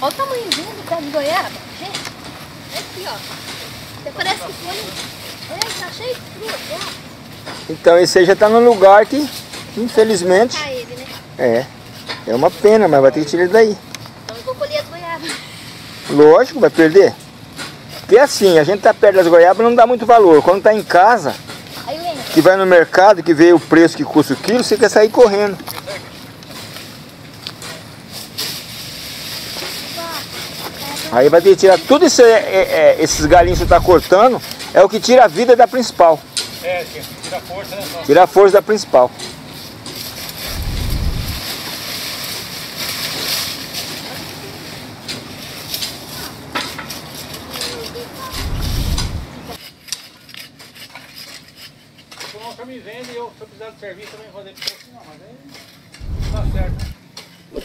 Olha o tamanhozinho do pé de goiaba, gente. Aqui, ó. Até parece que foi. Olha aí, tá cheio de fruta, ó. Então esse aí já tá num lugar que, infelizmente... Tá ele, né? É uma pena, mas vai ter que tirar ele daí. Então eu vou colher as goiabas. Lógico, vai perder. Porque assim, a gente tá perto das goiabas não dá muito valor. Quando tá em casa, Aí lembra. que vai no mercado, que vê o preço que custa o quilo, você quer sair correndo. Aí vai ter que tirar tudo isso, esses galinhos que você tá cortando, é o que tira a vida da principal. Tira a força, né? Tira a força da principal. Se me vende, se eu precisar de serviço também fazer de preço, não, mas aí tá certo, né?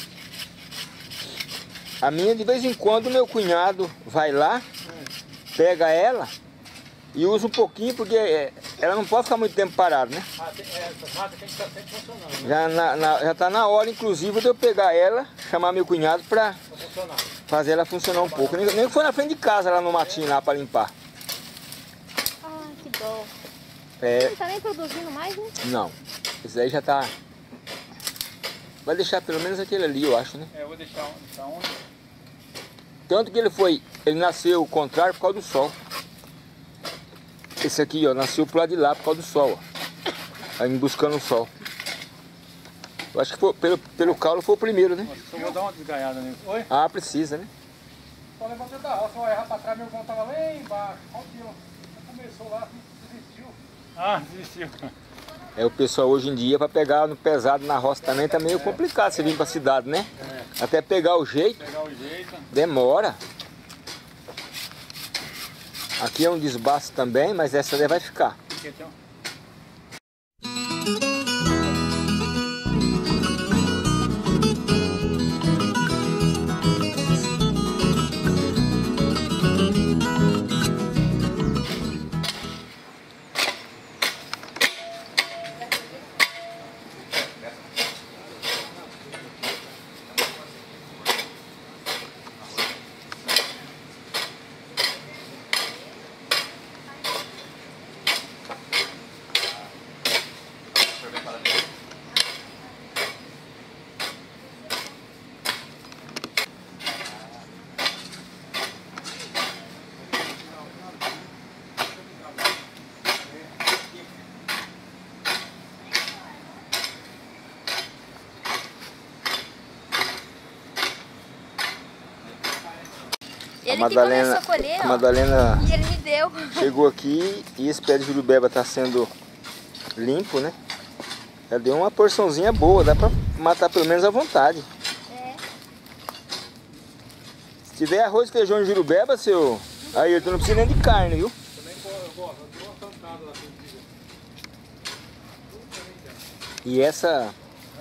A minha, de vez em quando, meu cunhado vai lá, pega ela e usa um pouquinho, porque ela não pode ficar muito tempo parada, né? Essas máquinas tem que estar sempre funcionando, né? Já tá na hora, inclusive, de eu pegar ela, chamar meu cunhado pra Funcionar. fazer ela funcionar um pouco. Nem que foi na frente de casa, lá no matinho, lá pra limpar. Ah, que dó. É, Não tá nem produzindo mais, né? não, esse aí já tá... Vai deixar pelo menos aquele ali, eu acho, né? Eu vou deixar onde? Tanto que ele nasceu o contrário por causa do sol. Esse aqui, ó, nasceu pro lado de lá por causa do sol, ó. Aí buscando o sol. Eu acho que foi, pelo caule foi o primeiro, né? Eu vou dar uma desgaiada nele. Oi? Ah, precisa, né? Só levantei da roça, vai errar pra trás, meu irmão tava lá embaixo. Olha aqui, ó. Começou lá, desistiu. Ah, desistiu. É, o pessoal hoje em dia, para pegar no pesado na roça também, tá meio complicado você vir pra cidade, né? Até pegar o jeito, demora. Aqui é um desbaste também, mas essa daí vai ficar. Ele que começou a colher, a ó, Madalena e ele me deu. chegou aqui e esse pé de jurubeba está sendo limpo, né? Já deu uma porçãozinha boa, dá para matar pelo menos à vontade. É. Se tiver arroz, feijão e jurubeba, seu Ayrton, não precisa nem de carne, viu? Também eu gosto, eu dou uma tancada lá. E essa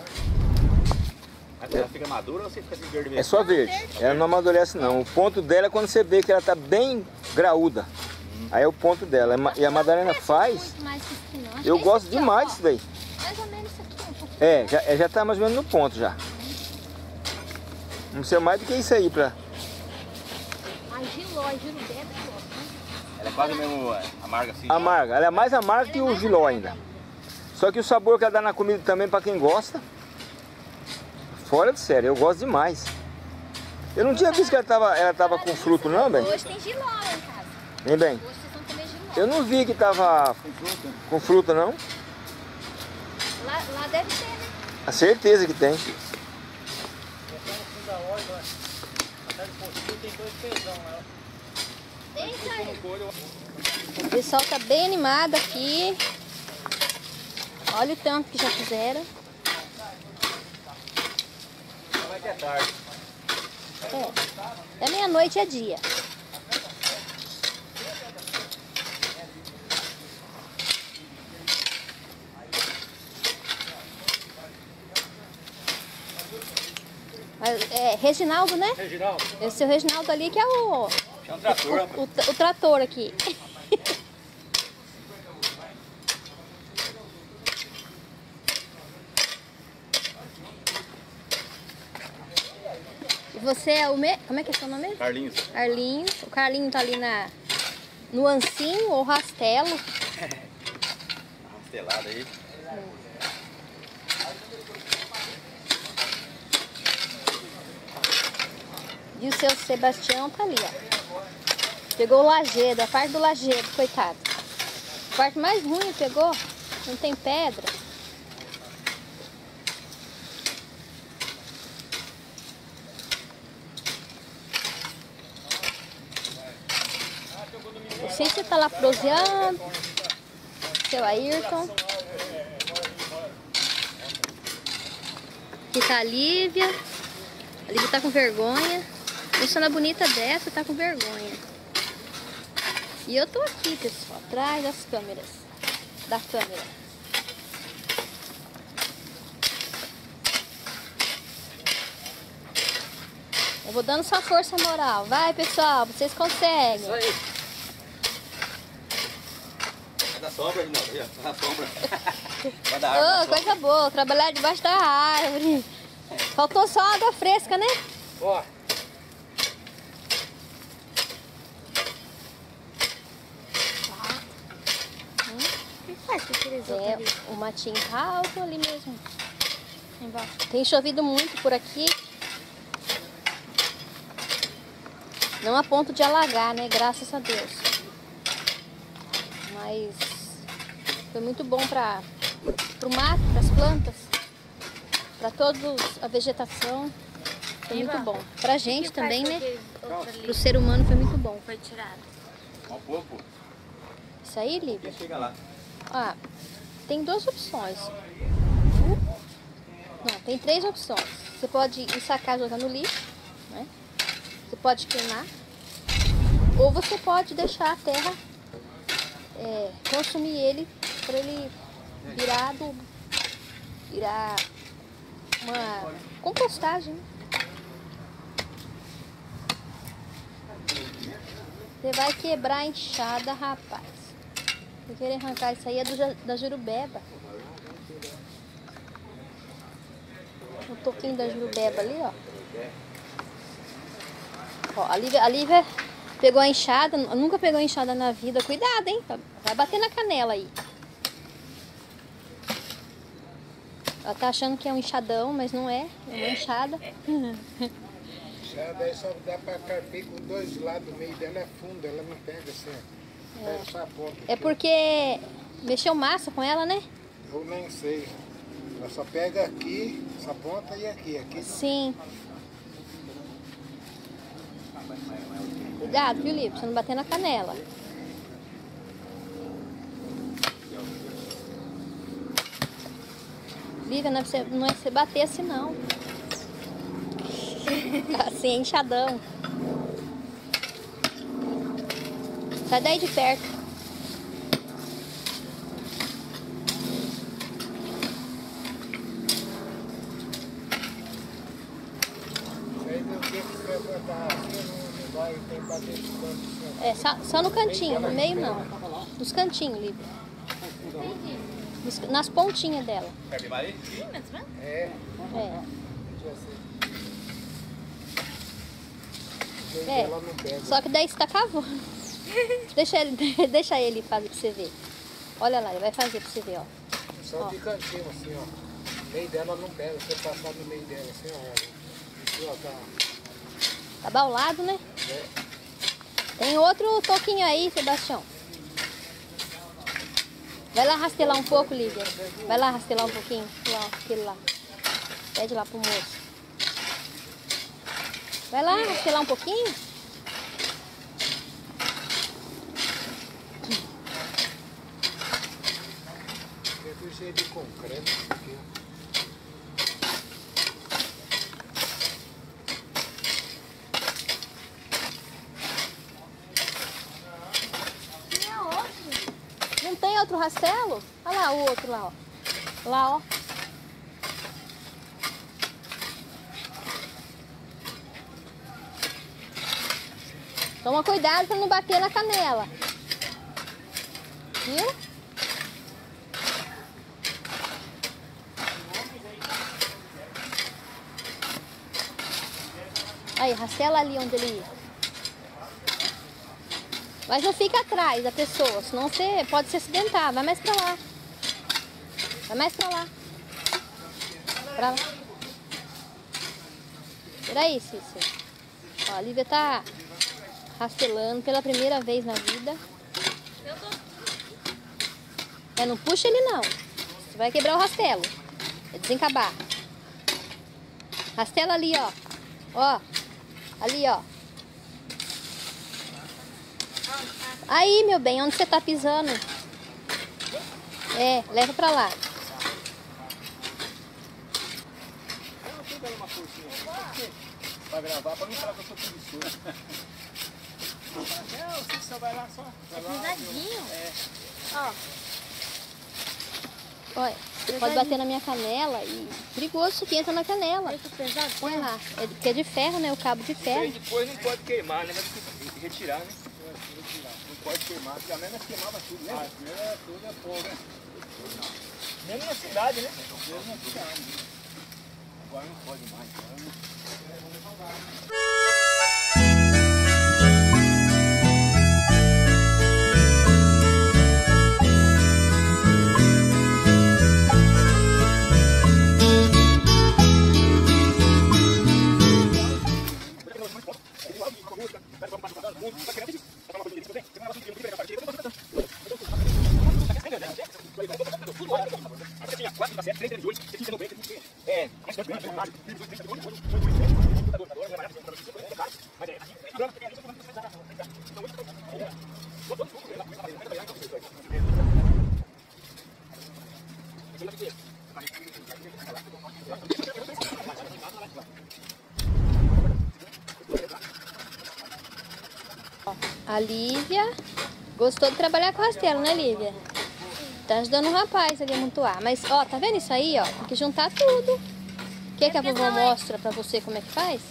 Ela fica madura ou você fica assim verde mesmo? é só verde, ela não amadurece não. O ponto dela é quando você vê que ela está bem graúda. Aí é o ponto dela. E a Madalena faz, Muito mais que isso aqui, não. Acho eu que é gosto esse aqui, demais ó. disso daí. Mais ou menos isso aqui, um pouquinho. Já tá mais ou menos no ponto já. Não precisa mais do que isso aí pra... A giló, a jurubeba, eu gosto, né? Ela é quase mesmo amarga assim. Amarga, ela é mais amarga que o giló ainda. Só que o sabor que ela dá na comida também, pra quem gosta, fora de sério, eu gosto demais. Eu não tinha visto que ela tava com fruto não, bem? Hoje tem giló lá em casa. Vem bem. Hoje vocês vão comer giló. Eu não vi que tava com fruta não. Lá deve ter, né? A certeza que tem. Tem isso aí. O pessoal tá bem animado aqui. Olha o tanto que já fizeram. Vai ter tarde. É meia-noite é dia. É Reginaldo, né? Reginaldo. Esse é o Reginaldo ali que é o Chama o trator, rapaz. o trator aqui. Você é o Como é que é seu nome? Carlinhos. Carlinhos. O Carlinhos tá ali no ancinho ou rastelo. Rastelada aí. E o seu Sebastião tá ali, ó. Pegou o lajedo, a parte do lajedo, coitado. A parte mais ruim pegou. Não tem pedra. O Cícero tá lá proseando. Seu Ayrton. Aqui tá a Lívia. A Lívia tá com vergonha. Moçona bonita dessa tá com vergonha. E eu tô aqui, pessoal, atrás das câmeras. Da câmera. Eu vou dando sua força moral. Vai, pessoal, vocês conseguem. Isso aí. Vai dar sombra, não, vai dar sombra. Vai dar árvore, Coisa boa, trabalhar debaixo da árvore. Faltou só água fresca, né? Ó. É, o matinho tá alto ali mesmo. Embaixo. Tem chovido muito por aqui. Não a ponto de alagar, né? Graças a Deus. Mas foi muito bom para o mato, para as plantas, para toda a vegetação. Foi muito bom. Pra gente também, né? Pro ser humano foi muito bom. Foi tirado. Ó, pouco. Isso aí, Lívia? Chega lá. Ah, tem duas opções. Não, tem três opções. Você pode ensacar e jogar no lixo, né? Você pode queimar. Ou você pode deixar a terra consumir ele para ele virar adubo. Virar uma compostagem. Você vai quebrar a enxada, rapaz. Eu queria arrancar isso aí, é da jurubeba. O toquinho da jurubeba ali, ó. Ó, a Lívia pegou a enxada, nunca pegou a enxada na vida. Cuidado, hein? Vai bater na canela aí. Ela tá achando que é um enxadão, mas não é. É uma enxada. Enxada aí só dá pra carpir com dois lados, o meio dela é fundo, ela não pega assim. Pega só a ponta. É porque mexeu massa com ela, né? Eu nem sei. Ela só pega aqui, essa ponta e aqui. Aqui Sim. Cuidado, viu, Lívia? Pra você não bater na canela. Lívia, não é pra você bater assim, não. Assim, enxadão. Sai daí de perto. aí não tem que levantar assim, não vai, tem que bater de canto. É, só no cantinho, no meio não. Nos cantinhos, Lívia. Nas pontinhas dela. Quer vir mais? É, É. o meio É. dela não pega. Só que daí você tá cavando. Deixa ele fazer pra você ver. Olha lá, ele vai fazer pra você ver, ó. Só de cantinho assim, ó. O meio dela não pega, você passar no meio dela assim, ó. Aqui, ó, tá. Tá baulado, né? É. Tem outro toquinho aí, Sebastião. Vai lá rastelar um pouco, Lívia. Vai lá rastelar um pouquinho. Lá, aquele lá. Pede lá pro moço. Vai lá rastelar um pouquinho. É do jeito de concreto aqui, ó. Não tem outro rastelo? Olha lá o outro lá, ó. Lá, ó. Toma cuidado pra não bater na canela. Viu? Aí, rastela ali onde ele ia. Mas não fica atrás da pessoa, senão você pode se acidentar. Vai mais pra lá. Vai mais pra lá. Pra lá. Peraí, Cícero. Ó, a Lívia tá rastelando pela primeira vez na vida. Não puxa ele não. Você vai quebrar o rastelo. É desencabar. Rastela ali, ó. Ó. Ali, ó. Aí, meu bem, onde você tá pisando? É, leva pra lá. Pra gravar, pra não falar que eu sou preguiçoso. Não, você só vai lá só. É pesadinho. É. Ó. Olha, você pode bater na minha canela e perigoso isso que entra na canela. Muito pesado. Põe lá. É porque é de ferro, né? O cabo de E ferro. depois não pode queimar, né? Vai ter que retirar, né? Não pode queimar, porque a mesma queimava tudo, né? Primeiro tudo é fogo, né? Mesmo na cidade, né? Mesmo na cidade. Agora não pode mais. A Lívia gostou de trabalhar com rastelo, né, Lívia? Tá ajudando o rapaz ali a amontoar. Mas, ó, tá vendo isso aí, ó? Tem que juntar tudo. Quer que a vovó mostre pra você como é que faz?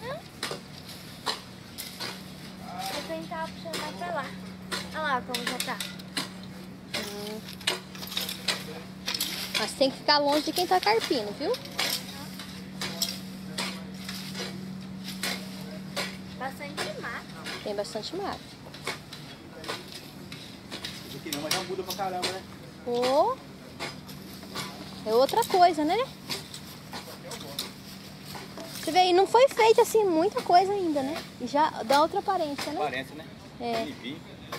Eu tentava puxar mais pra lá. Olha lá como já tá. Mas tem que ficar longe de quem tá carpindo, viu? Bastante mato. Tem bastante mato. Isso aqui não, mas não muda pra caramba, né? Ô, é outra coisa, né? Você vê aí, não foi feita assim muita coisa ainda, né? E já dá outra aparência, né? Aparência, né? É. Limpinho.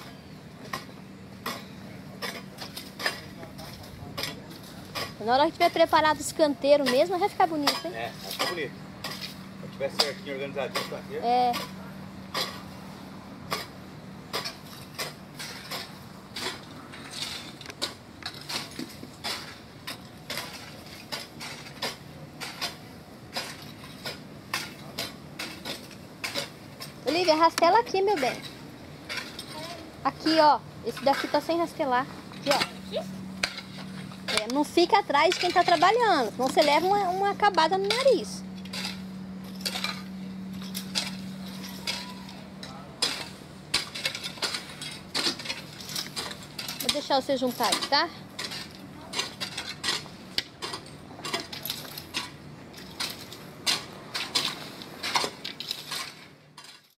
Na hora que tiver preparado os canteiros mesmo, vai ficar bonito, hein? É, vai ficar bonito. Se tiver certinho, organizadinho, tá aqui. É. Olivia, rastela aqui, meu bem. Aqui, ó. Esse daqui tá sem rastelar. Aqui, ó. É, não fica atrás de quem tá trabalhando, senão você leva uma acabada no nariz. Vou deixar você juntar aí, tá?